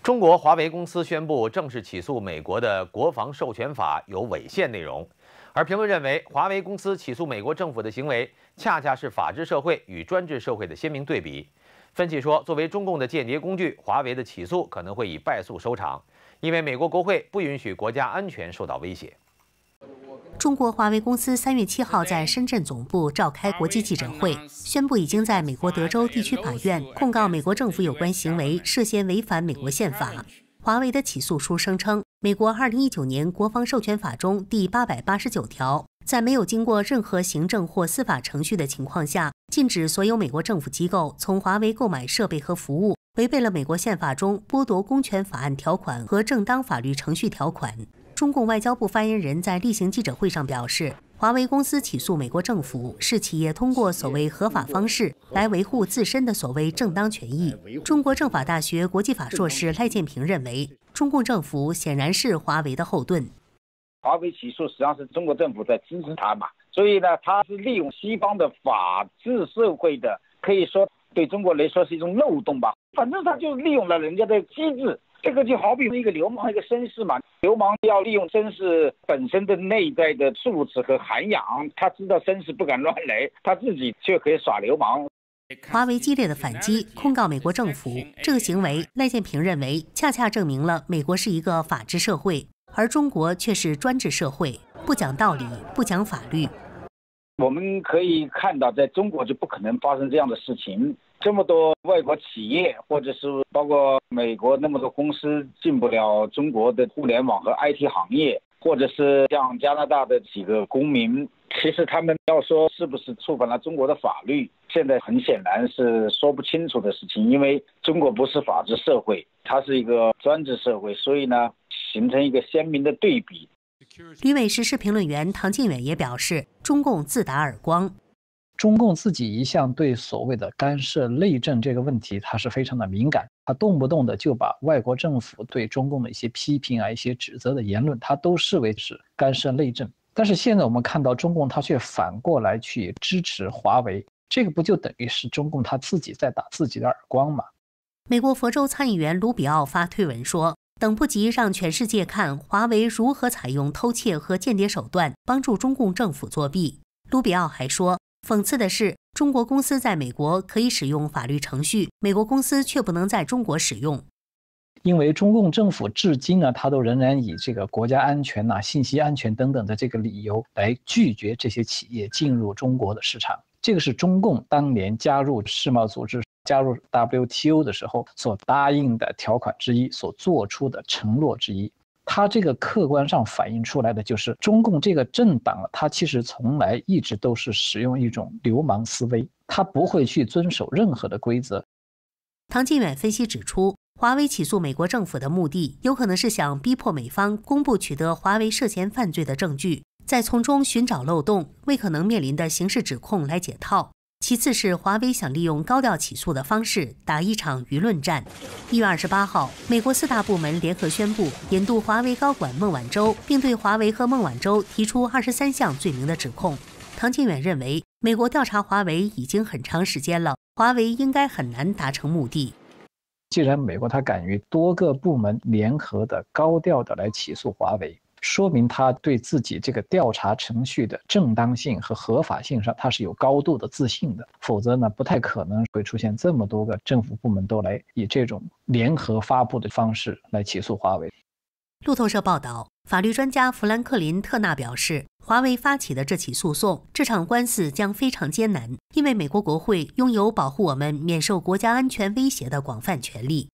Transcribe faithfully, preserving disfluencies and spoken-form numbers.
中国华为公司宣布正式起诉美国的国防授权法有违宪内容，而评论认为，华为公司起诉美国政府的行为，恰恰是法治社会与专制社会的鲜明对比。分析说，作为中共的间谍工具，华为的起诉可能会以败诉收场，因为美国国会不允许国家安全受到威胁。 中国华为公司三月七号在深圳总部召开国际记者会，宣布已经在美国德州地区法院控告美国政府有关行为涉嫌违反美国宪法。华为的起诉书声称，美国二零一九年国防授权法中第八百八十九条，在没有经过任何行政或司法程序的情况下，禁止所有美国政府机构从华为购买设备和服务，违背了美国宪法中剥夺公权法案条款和正当法律程序条款。 中共外交部发言人在例行记者会上表示，华为公司起诉美国政府是企业通过所谓合法方式来维护自身的所谓正当权益。中国政法大学国际法硕士赖建平认为，中共政府显然是华为的后盾。 华为起诉实际上是中国政府在支持他嘛，所以呢，他是利用西方的法治社会的，可以说对中国来说是一种漏洞吧。反正他就利用了人家的机制。 这个就好比一个流氓，一个绅士嘛。流氓要利用绅士本身的内在的素质和涵养，他知道绅士不敢乱来，他自己却可以耍流氓。 华为激烈的反击，控告美国政府，这个行为，赖建平认为，恰恰证明了美国是一个法治社会，而中国却是专制社会，不讲道理，不讲法律。 我们可以看到，在中国就不可能发生这样的事情。这么多外国企业，或者是包括美国那么多公司进不了中国的互联网和 I T 行业，或者是像加拿大的几个公民，其实他们要说是不是触犯了中国的法律，现在很显然是说不清楚的事情。因为中国不是法治社会，它是一个专制社会，所以呢，形成一个鲜明的对比。 旅美时事评论员唐靖远也表示，中共自打耳光。 中共自己一向对所谓的干涉内政这个问题，它是非常的敏感，他动不动的就把外国政府对中共的一些批评啊、一些指责的言论，他都视为是干涉内政。但是现在我们看到中共他却反过来去支持华为，这个不就等于是中共他自己在打自己的耳光吗？ 美国佛州参议员卢比奥发推文说。 等不及让全世界看华为如何采用偷窃和间谍手段帮助中共政府作弊。卢比奥还说，讽刺的是，中国公司在美国可以使用法律程序，美国公司却不能在中国使用。 因为中共政府至今呢，它都仍然以这个国家安全呐、啊、信息安全等等的这个理由来拒绝这些企业进入中国的市场。这个是中共当年加入世贸组织。 加入 W T O 的时候所答应的条款之一，所做出的承诺之一，它这个客观上反映出来的就是中共这个政党，它其实从来一直都是使用一种流氓思维，它不会去遵守任何的规则。 唐靖远分析指出，华为起诉美国政府的目的，有可能是想逼迫美方公布取得华为涉嫌犯罪的证据，再从中寻找漏洞，为可能面临的刑事指控来解套。 其次是华为想利用高调起诉的方式打一场舆论战。一月二十八号，美国四大部门联合宣布引渡华为高管孟晚舟，并对华为和孟晚舟提出二十三项罪名的指控。唐靖远认为，美国调查华为已经很长时间了，华为应该很难达成目的。 既然美国他敢于多个部门联合的高调的来起诉华为， 说明他对自己这个调查程序的正当性和合法性上，他是有高度的自信的。否则呢，不太可能会出现这么多个政府部门都来以这种联合发布的方式来起诉华为。 路透社报道，法律专家弗兰克林·特纳表示，华为发起的这起诉讼，这场官司将非常艰难，因为美国国会拥有保护我们免受国家安全威胁的广泛权利。